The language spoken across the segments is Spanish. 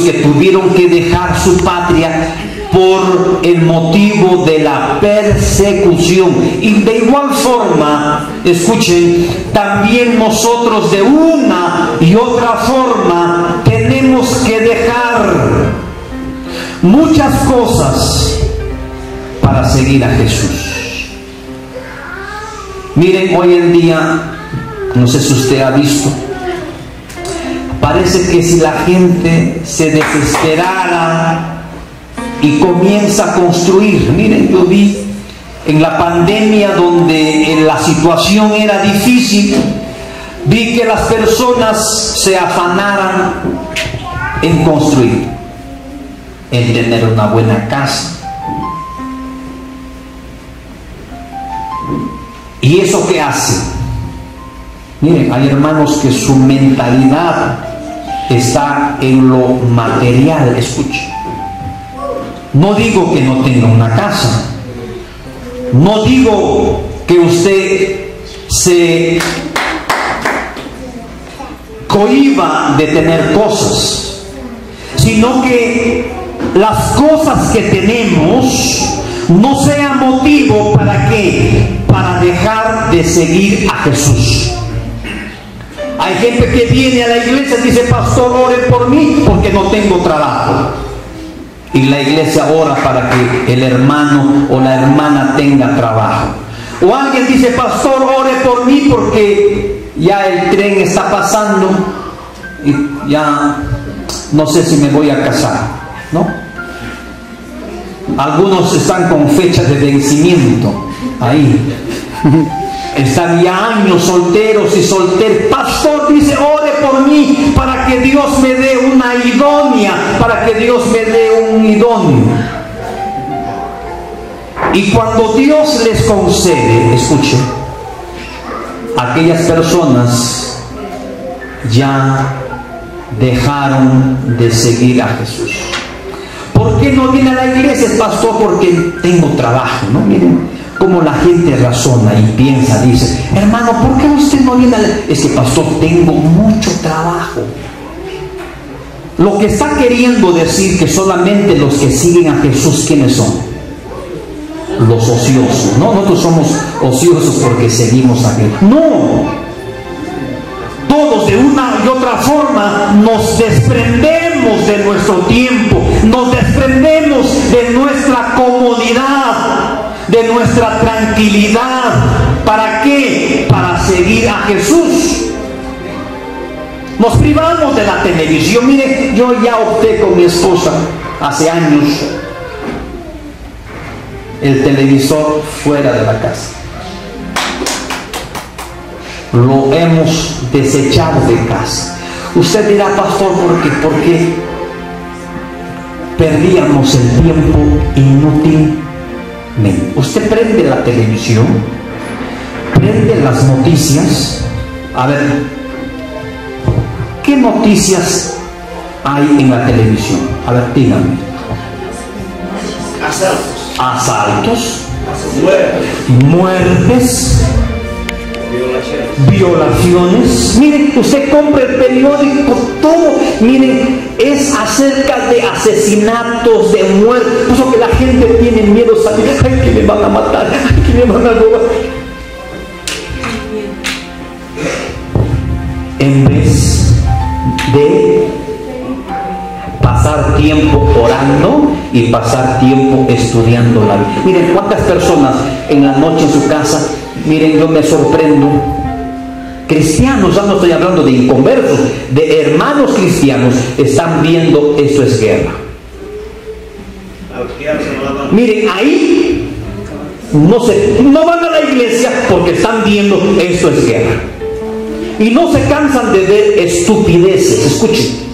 que tuvieron que dejar su patria por el motivo de la persecución. Y de igual forma, escuchen, también nosotros de una y otra forma tenemos que dejar muchas cosas para seguir a Jesús. Miren, hoy en día, no sé si usted ha visto, parece que si la gente se desesperara y comienza a construir. Miren, yo vi en la pandemia, donde la situación era difícil, vi que las personas se afanaran en construir, en tener una buena casa. ¿Y eso qué hace? Miren, hay hermanos que su mentalidad está en lo material. Escuchen, no digo que no tenga una casa, no digo que usted se cohíba de tener cosas, sino que las cosas que tenemos no sea motivo para qué, para dejar de seguir a Jesús. Hay gente que viene a la iglesia y dice: pastor, ore por mí porque no tengo trabajo. Y la iglesia ora para que el hermano o la hermana tenga trabajo. O alguien dice: pastor, ore por mí porque ya el tren está pasando y ya no sé si me voy a casar, ¿no? Algunos están con fechas de vencimiento ahí. Están ya años solteros y solteros. Pastor, dice: ore por mí para que Dios me dé una idónea, para que Dios me dé un idóneo. Y cuando Dios les concede, escuchen, aquellas personas ya dejaron de seguir a Jesús. ¿Por qué no viene a la iglesia, pastor? Porque tengo trabajo, ¿no? Miren cómo la gente razona y piensa, dice: hermano, ¿por qué usted no viene a la iglesia? Es que, pastor, tengo mucho trabajo. Lo que está queriendo decir que solamente los que siguen a Jesús, ¿quiénes son? Los ociosos. No, nosotros somos ociosos porque seguimos a Jesús. No. Todos de una y otra forma nos desprendemos de nuestro tiempo, nos desprendemos de nuestra comodidad, de nuestra tranquilidad. ¿Para qué? Para seguir a Jesús. Nos privamos de la televisión. Mire, yo ya opté con mi esposa hace años el televisor fuera de la casa. Lo hemos desechado de casa. Usted dirá: pastor, ¿por qué perdíamos el tiempo inútilmente? Usted prende la televisión, prende las noticias. A ver, ¿qué noticias hay en la televisión? A ver, díganme. Asaltos, muertes, violaciones. Miren, usted compra el periódico, todo, miren, es acerca de asesinatos, de muertes. Por eso que la gente tiene miedo a salir. Ay, que me van a matar, ay, que me van a robar. En vez de pasar tiempo orando y pasar tiempo estudiando la Biblia. Miren cuántas personas en la noche en su casa, miren, yo me sorprendo, cristianos, ya no estoy hablando de inconversos, de hermanos cristianos, están viendo esto es guerra. Miren, ahí no van a la iglesia porque están viendo esto es guerra. Y no se cansan de ver estupideces. Escuchen.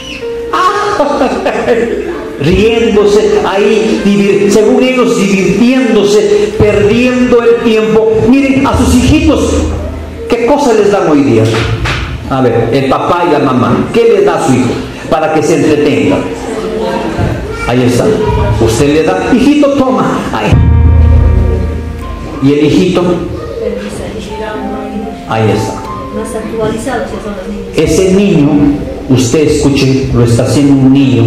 Riéndose ahí, según ellos divirtiéndose, perdiendo el tiempo. Miren, a sus hijitos, ¿qué cosa les dan hoy día? A ver, el papá y la mamá, ¿qué le da a su hijo para que se entretenga? Ahí está. Usted le da: hijito, toma. Ay. Y el hijito, ahí está. Ese niño usted escuche, lo está haciendo un niño,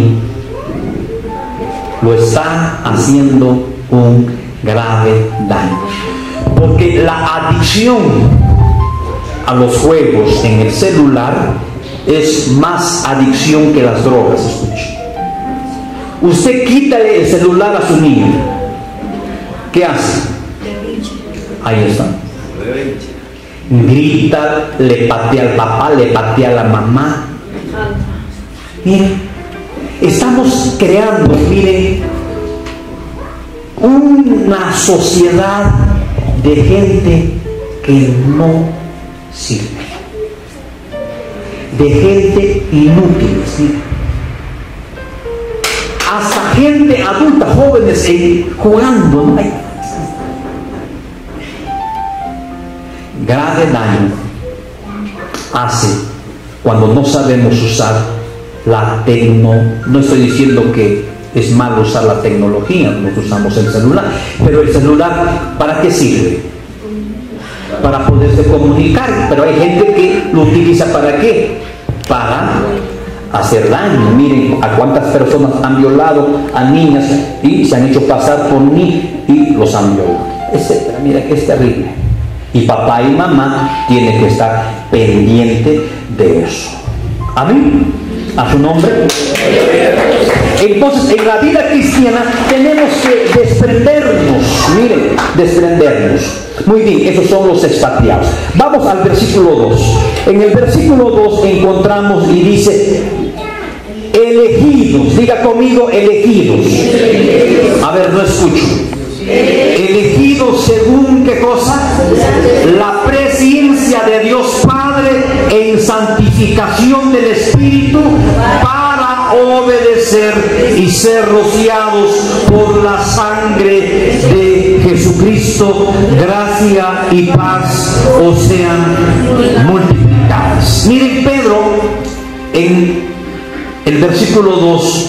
lo está haciendo un grave daño. Porque la adicción a los juegos en el celular es más adicción que las drogas, escuche. Usted quítale el celular a su niño, ¿qué hace? Ahí está. Grita, le patea al papá, le patea a la mamá. Miren, estamos creando, miren, una sociedad de gente que no sirve, de gente inútil, ¿sí? Hasta gente adulta, jóvenes jugando, ¿no? Grave daño hace cuando no sabemos usar la tecnología. No estoy diciendo que es malo usar la tecnología, nosotros usamos el celular, pero el celular, ¿para qué sirve? Para poderse comunicar, pero hay gente que lo utiliza ¿para qué? Para hacer daño. Miren a cuántas personas han violado a niñas y se han hecho pasar por mí y los han violado, etcétera. Mira que es terrible. Y papá y mamá tienen que estar pendientes de eso. Amén. A su nombre. Entonces, en la vida cristiana tenemos que desprendernos. Miren, desprendernos. Muy bien, esos son los expatriados. Vamos al versículo 2. En el versículo 2 encontramos y dice: elegidos. Diga conmigo, elegidos. A ver, no escucho. Elegidos según ¿qué cosa? La presencia de Dios Padre en santificación del Espíritu para obedecer y ser rociados por la sangre de Jesucristo. Gracia y paz os sean multiplicadas. Miren, Pedro en el versículo 2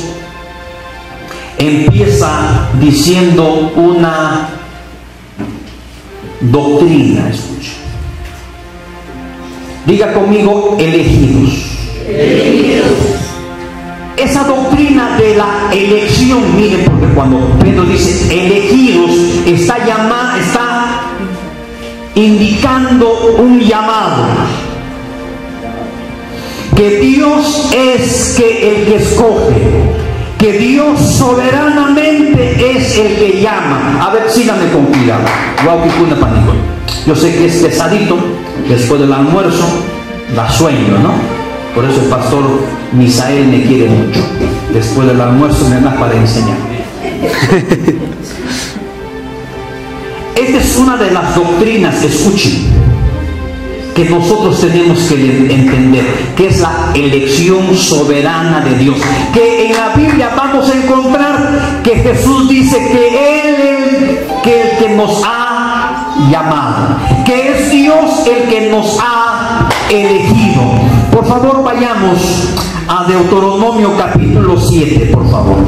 empieza diciendo una doctrina, escucha. Diga conmigo, elegidos. Elegidos. Esa doctrina de la elección, miren, porque cuando Pedro dice elegidos, está indicando un llamado. Que Dios es el que escoge. Que Dios soberanamente es el que llama. A ver, síganme con cuidado. Yo sé que es pesadito. Después del almuerzo da sueño, ¿no? Por eso el pastor Misael me quiere mucho. Después del almuerzo me da para enseñar. Esta es una de las doctrinas, escuchen, que nosotros tenemos que entender, que es la elección soberana de Dios. Que en la Biblia vamos a encontrar que Jesús dice que Él es el que nos ha llamado, que es Dios el que nos ha elegido. Por favor, vayamos a Deuteronomio capítulo 7, por favor.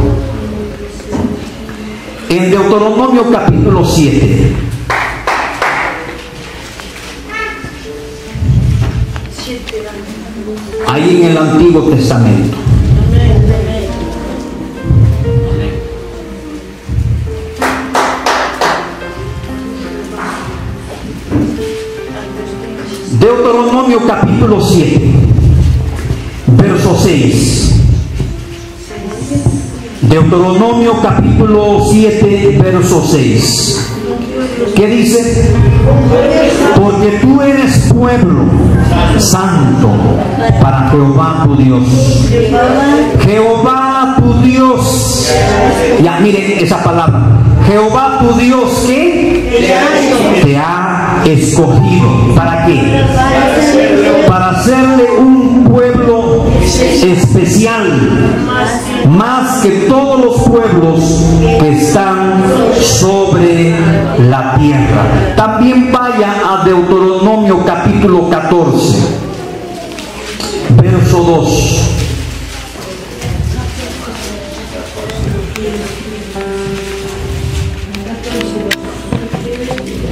En Deuteronomio capítulo 7. Ahí en el Antiguo Testamento. Deuteronomio capítulo 7, verso 6. Deuteronomio capítulo 7, verso 6. ¿Qué dice? Porque tú eres pueblo santo para Jehová tu Dios. Jehová tu Dios. Ya miren esa palabra. Jehová tu Dios, ¿qué? Te ha escogido. ¿Para qué? Para hacerle un pueblo especial, más que todos los pueblos que están sobre la tierra. También vaya a Deuteronomio capítulo 14, verso 2.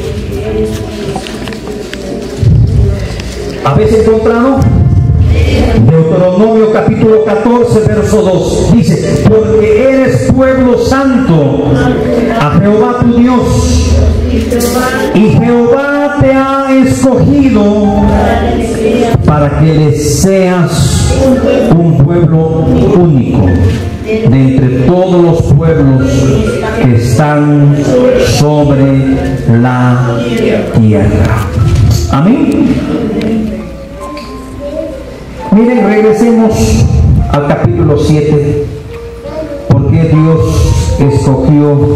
¿Habéis encontrado? Deuteronomio capítulo 14, verso 2. Dice, porque eres pueblo santo a Jehová tu Dios, y Jehová te ha escogido para que le seas un pueblo único de entre todos los pueblos que están sobre la tierra. Amén. Miren, regresemos al capítulo 7. ¿Por qué Dios escogió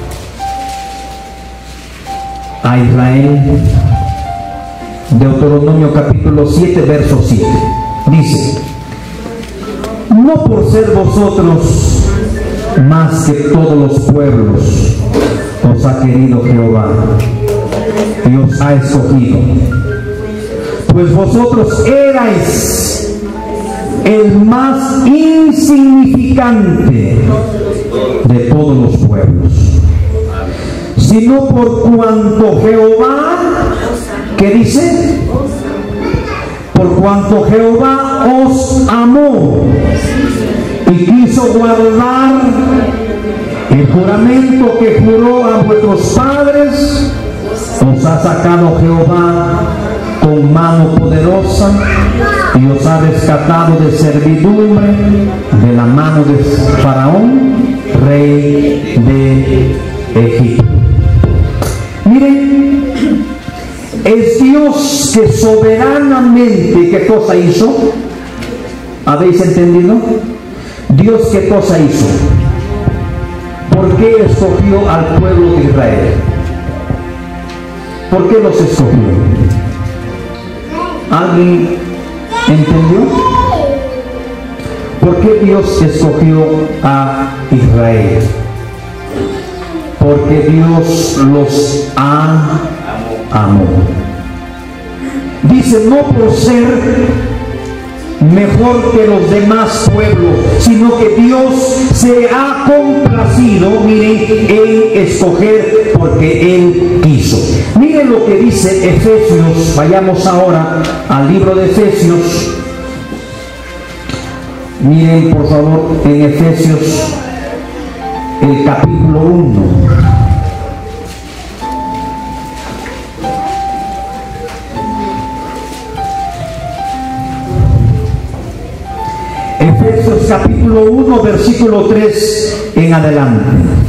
a Israel? Deuteronomio capítulo 7, verso 7. Dice, no por ser vosotros más que todos los pueblos os ha querido Jehová y os ha escogido, pues vosotros erais el más insignificante de todos los pueblos, sino por cuanto Jehová, ¿qué dice? Por cuanto Jehová os amó y quiso guardar el juramento que juró a vuestros padres, os ha sacado Jehová con mano poderosa y os ha rescatado de servidumbre de la mano de Faraón, rey de Egipto. Miren, es Dios que soberanamente, ¿qué cosa hizo? ¿Habéis entendido? Dios, ¿qué cosa hizo? ¿Por qué escogió al pueblo de Israel? ¿Por qué los escogió? ¿Alguien entendió? ¿Por qué Dios escogió a Israel? Porque Dios los amó. Dice, no por ser mejor que los demás pueblos, sino que Dios se ha complacido, miren, en escoger porque Él quiso. Miren lo que dice Efesios. Vayamos ahora al libro de Efesios. Miren por favor en Efesios el capítulo 1. Efesios capítulo 1, versículo 3 en adelante.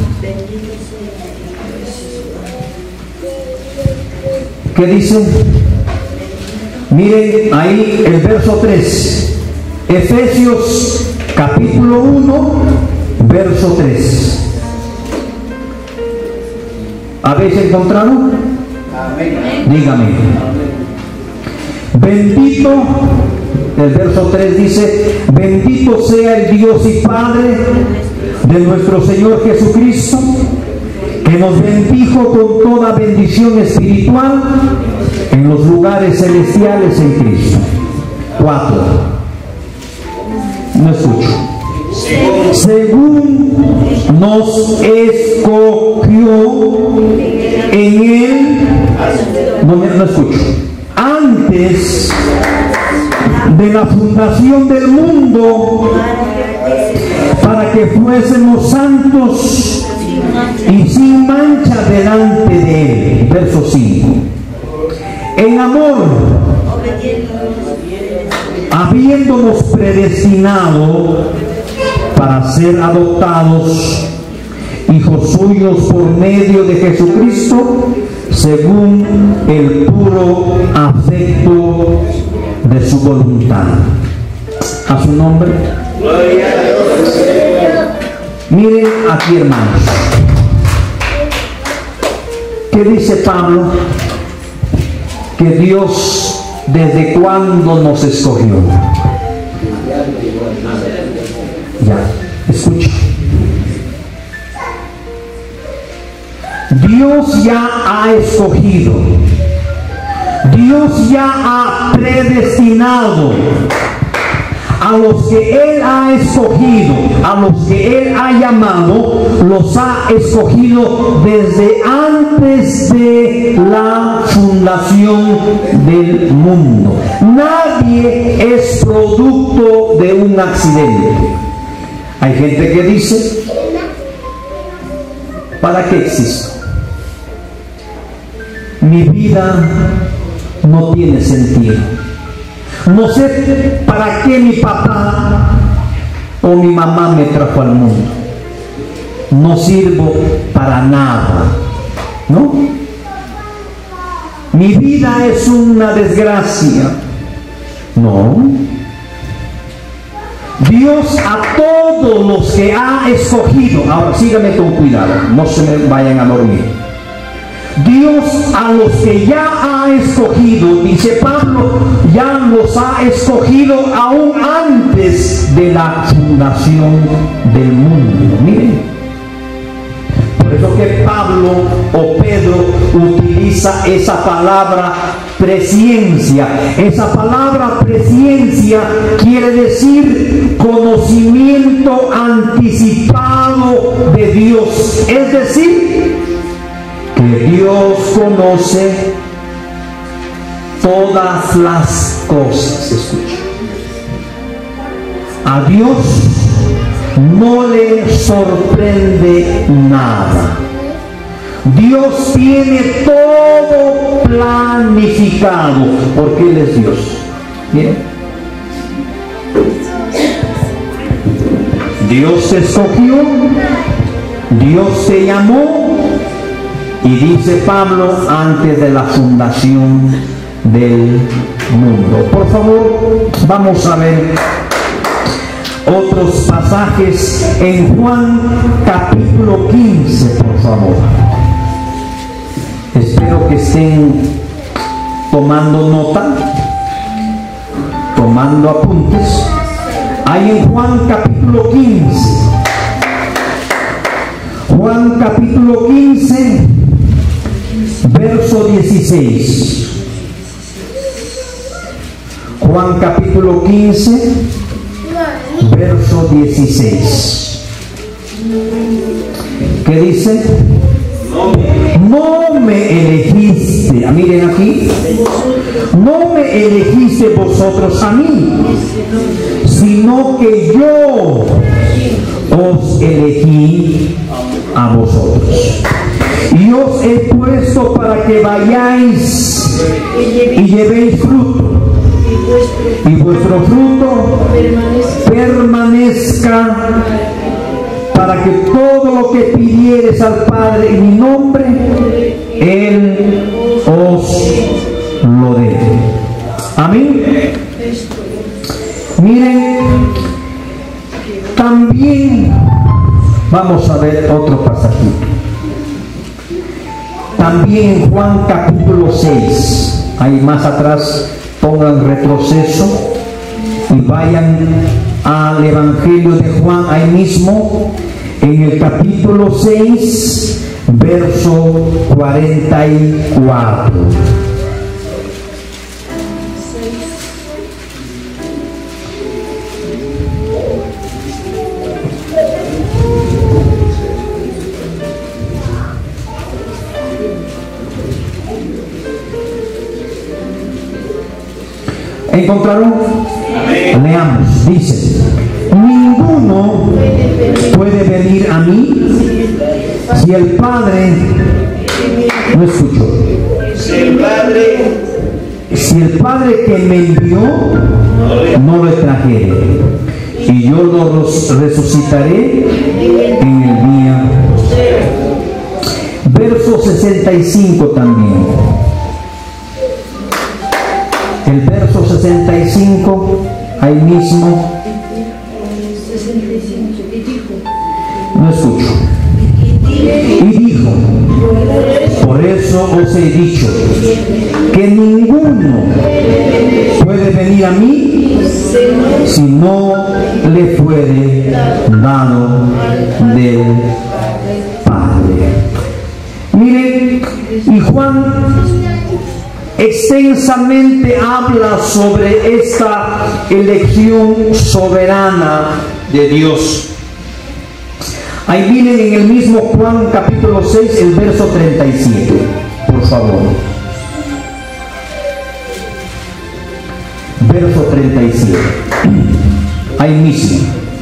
¿Qué dice? Miren ahí el verso 3. Efesios capítulo 1, verso 3. ¿Habéis encontrado? Amén. Dígame. Bendito. El verso 3 dice, bendito sea el Dios y Padre de nuestro Señor Jesucristo, que nos bendijo con toda bendición espiritual en los lugares celestiales en Cristo. 4. No escucho. Según nos escogió en Él, no escucho, antes de la fundación del mundo, para que fuésemos santos y sin mancha delante de Él. Verso 5. En amor, habiéndonos predestinado para ser adoptados hijos suyos por medio de Jesucristo, según el puro afecto de su voluntad. A su nombre. Gloria a Dios. Miren aquí, hermanos. ¿Qué dice Pablo? Que Dios desde cuándo nos escogió. Ya, escucha. Dios ya ha escogido. Dios ya ha predestinado A los que Él ha escogido, a los que Él ha llamado, los ha escogido desde antes de la fundación del mundo. Nadie es producto de un accidente. Hay gente que dice, ¿para qué existo? Mi vida no tiene sentido. No sé para qué mi papá o mi mamá me trajo al mundo. No sirvo para nada, ¿no? Mi vida es una desgracia. No. Dios a todos los que ha escogido, ahora síganme con cuidado, no se me vayan a dormir. Dios a los que ya ha escogido, dice Pablo, ya los ha escogido aún antes de la fundación del mundo. Miren, por eso que Pablo o Pedro utiliza esa palabra presciencia. Esa palabra presciencia quiere decir conocimiento anticipado de Dios. Es decir, que Dios conoce todas las cosas. Escucha. A Dios no le sorprende nada. Dios tiene todo planificado porque Él es Dios. ¿Bien? Dios te escogió, Dios te llamó, y dice Pablo, antes de la fundación del mundo. Por favor, vamos a ver otros pasajes en Juan capítulo 15, por favor. Espero que estén tomando nota, tomando apuntes. Hay en Juan capítulo 15. Juan capítulo 15, verso 16. Juan capítulo 15, verso 16. ¿Qué dice? No me elegiste, miren aquí, no me elegiste vosotros a mí, sino que yo os elegí a vosotros. Y os he puesto para que vayáis y llevéis fruto, y vuestro fruto permanezca, para que todo lo que pidieres al Padre en mi nombre, Él os lo dé. Amén. Miren, también vamos a ver otro pasajito. También en Juan capítulo 6, ahí más atrás, pongan retroceso y vayan al Evangelio de Juan, ahí mismo, en el capítulo 6, verso 44. ¿Encontraron? Amén. Leamos, dice: ninguno puede venir a mí si el Padre, no escucho, si el Padre que me envió no lo trajere, y yo lo resucitaré en el día. Verso 65 también. El verso 65, ahí mismo. No escucho. Y dijo: por eso os he dicho que ninguno puede venir a mí si no le fuere dado del Padre. Miren, y Juan extensamente habla sobre esta elección soberana de Dios. Ahí miren en el mismo Juan capítulo 6, el verso 37, por favor. Verso 37. Ahí mismo,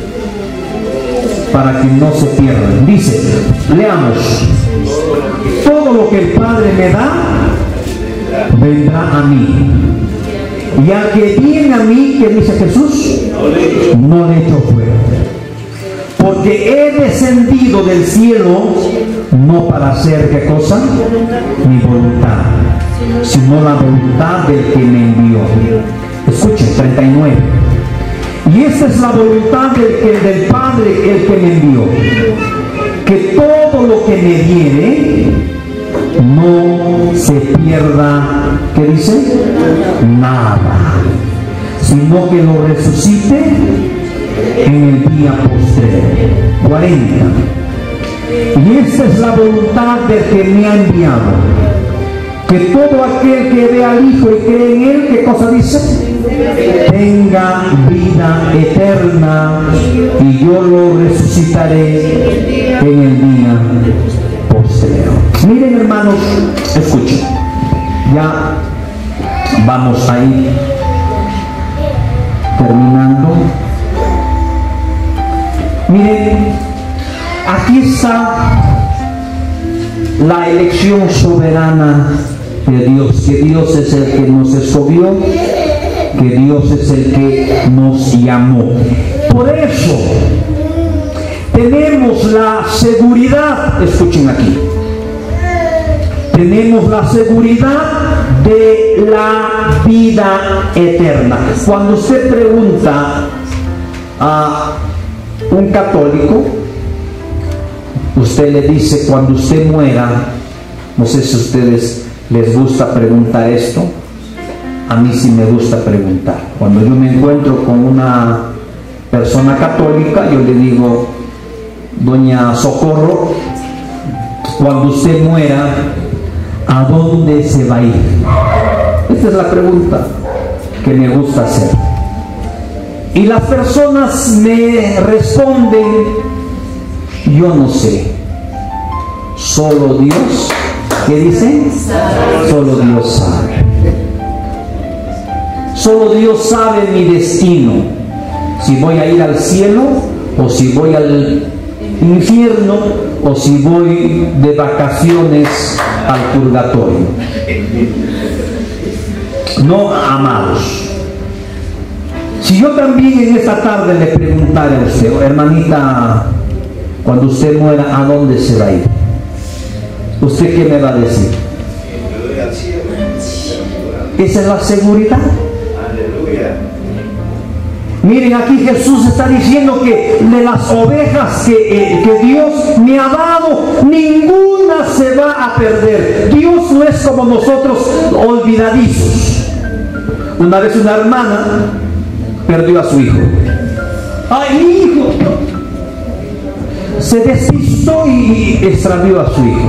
para que no se pierdan. Dice, leamos: todo lo que el Padre me da, vendrá a mí. Y al que viene a mí, ¿qué dice Jesús? No le echo fuera. Porque he descendido del cielo no para hacer, ¿qué cosa? Mi voluntad, sino la voluntad del que me envió. Escuchen, 39. Y esta es la voluntad del Padre, el que me envió, que todo lo que me diere no se pierda, ¿qué dice? Nada, sino que lo resucite en el día postrero. 40. Y esta es la voluntad del que me ha enviado, que todo aquel que ve al Hijo y cree en Él, ¿qué cosa dice? Tenga vida eterna, y yo lo resucitaré en el día postrero. Miren, hermanos, escuchen, ya vamos a ir terminando. Miren, aquí está la elección soberana de Dios, que Dios es el que nos escogió, que Dios es el que nos llamó. Por eso tenemos la seguridad, escuchen aquí, tenemos la seguridad de la vida eterna. Cuando usted pregunta a un católico, usted le dice, cuando usted muera, no sé si a ustedes les gusta preguntar esto, a mí sí me gusta preguntar. Cuando yo me encuentro con una persona católica, yo le digo, doña Socorro, cuando usted muera, ¿a dónde se va a ir? Esta es la pregunta que me gusta hacer. Y las personas me responden, yo no sé, solo Dios, ¿qué dicen? Solo Dios sabe. Solo Dios sabe mi destino, si voy a ir al cielo o si voy al infierno o si voy de vacaciones al purgatorio. No, amados, si yo también en esta tarde le preguntara a usted, hermanita, cuando usted muera, ¿a dónde se va a ir? ¿Usted qué me va a decir? Esa es la seguridad. Miren, aquí Jesús está diciendo que de las ovejas que Dios me ha dado, ninguna se va a perder. Dios no es como nosotros, olvidadizos. Una vez una hermana perdió a su hijo. ¡Ay, mi hijo! Se despistó y extravió a su hijo.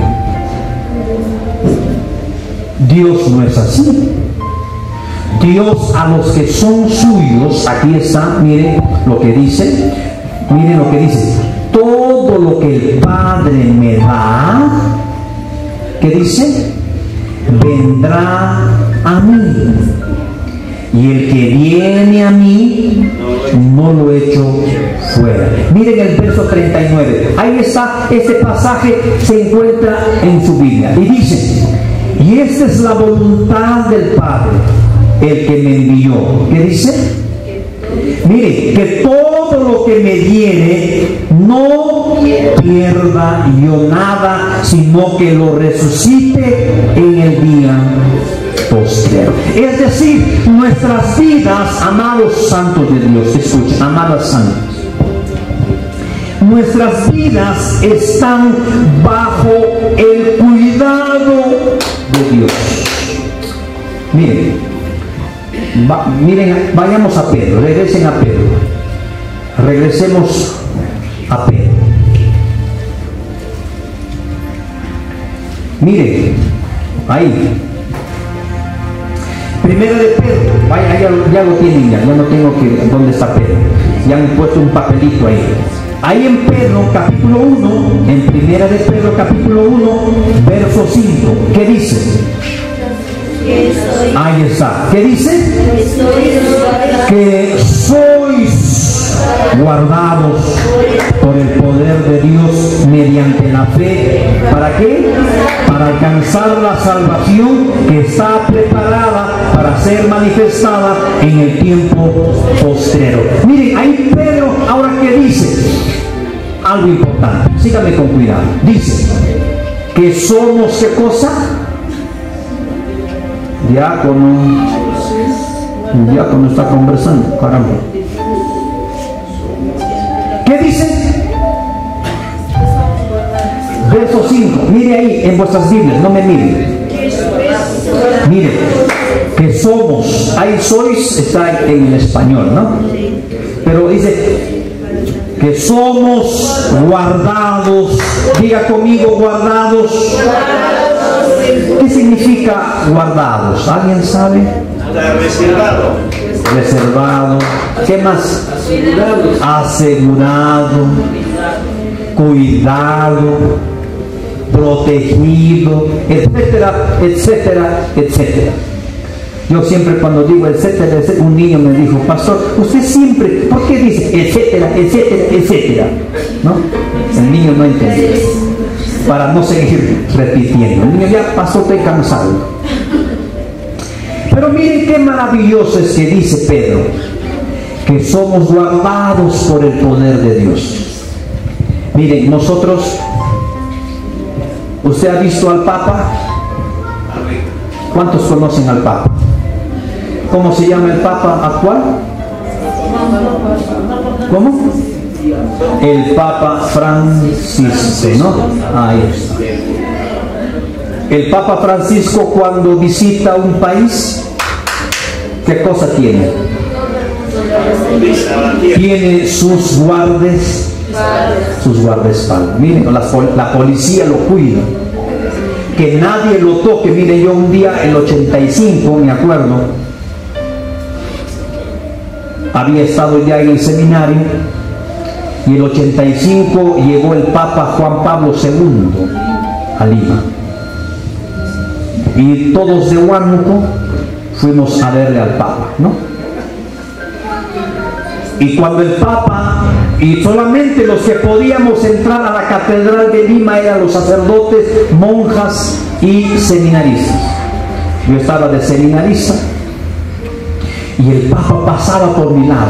Dios no es así. Dios a los que son suyos, aquí está, miren lo que dice, todo lo que el Padre me da, ¿qué dice? Vendrá a mí, y el que viene a mí, no lo echo fuera. Miren el verso 39, ahí está, este pasaje se encuentra en su Biblia, y dice, y esta es la voluntad del Padre, el que me envió. ¿Qué dice? Mire, que todo lo que me diere, no pierda yo nada, sino que lo resucite en el día postrero. Es decir, nuestras vidas, amados santos de Dios, escuchen, amadas santas, nuestras vidas están bajo el cuidado de Dios. Miren, miren, vayamos a Pedro, regresen a Pedro, regresemos a Pedro. Miren, ahí, Primera de Pedro, vaya, ya lo tienen, ya no tengo que, ¿dónde está Pedro? Ya han puesto un papelito ahí. Ahí en Pedro, capítulo 1, en Primera de Pedro, capítulo 1, verso 5, ¿qué dice? Ahí está, ¿qué dice? Que sois guardados por el poder de Dios mediante la fe. ¿Para qué? Para alcanzar la salvación que está preparada para ser manifestada en el tiempo postrero. Miren, ahí Pedro, ahora ¿qué dice? Algo importante, síganme con cuidado. Dice que somos, ¿qué cosa? Diácono. El diácono está conversando, caramba. ¿Qué dice? Verso 5. Mire ahí en vuestras Biblias, no me miren. Mire, que somos, ahí sois, está en el español, ¿no? Pero dice que somos guardados. Diga conmigo, guardados. ¿Qué significa guardados? ¿Alguien sabe? Reservado. Reservado. ¿Qué más? Asegurado. Cuidado. Protegido. Etcétera, etcétera, etcétera. Yo siempre cuando digo etcétera, etcétera, un niño me dijo, pastor, usted siempre, ¿por qué dice etcétera, etcétera, etcétera? ¿No? El niño no entendía. Para no seguir repitiendo. El niño ya pasó, estoy cansado. Pero miren qué maravilloso es que dice Pedro, que somos guardados por el poder de Dios. Miren, nosotros, ¿usted ha visto al Papa? ¿Cuántos conocen al Papa? ¿Cómo se llama el Papa actual? ¿Cómo? El Papa Francisco, ¿no? Ahí está. El Papa Francisco, cuando visita un país, ¿qué cosa tiene? Tiene sus guardaespaldas. Miren, la policía lo cuida. Que nadie lo toque. Miren, yo un día, el 85, me acuerdo, había estado ya en el seminario, y el 85 llegó el Papa Juan Pablo II a Lima. Y todos de Huánuco fuimos a verle al Papa, ¿no? Y cuando el Papa, y solamente los que podíamos entrar a la Catedral de Lima eran los sacerdotes, monjas y seminaristas. Yo estaba de seminarista y el Papa pasaba por mi lado.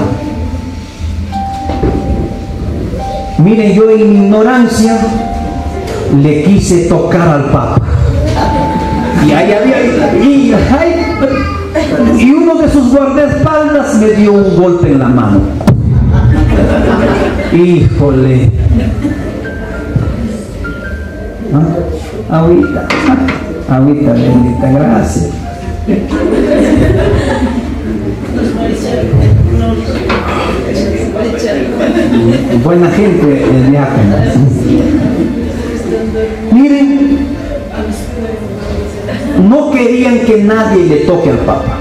Miren, yo en mi ignorancia le quise tocar al Papa. Y ahí había, y uno de sus guardaespaldas me dio un golpe en la mano. Híjole. ¿Ah? Agüita bendita, gracias. Buena gente el diácono. Miren, no querían que nadie le toque al Papa,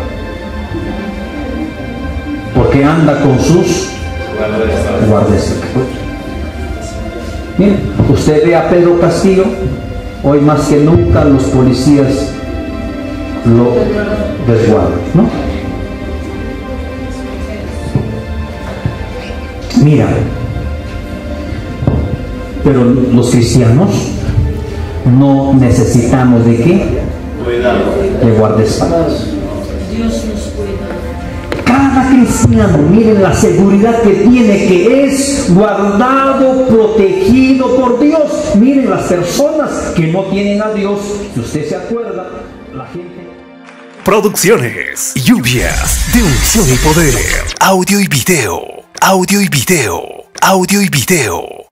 porque anda con sus guardaespaldas. Miren, usted ve a Pedro Castillo, hoy más que nunca los policías lo resguardan, ¿no? Mira, pero los cristianos no necesitamos ¿de qué? De guardaespaldas. Cada cristiano, miren la seguridad que tiene, que es guardado, protegido por Dios. Miren las personas que no tienen a Dios, si usted se acuerda, la gente... Producciones, lluvias de unción y poder, audio y video, audio y video, audio y video.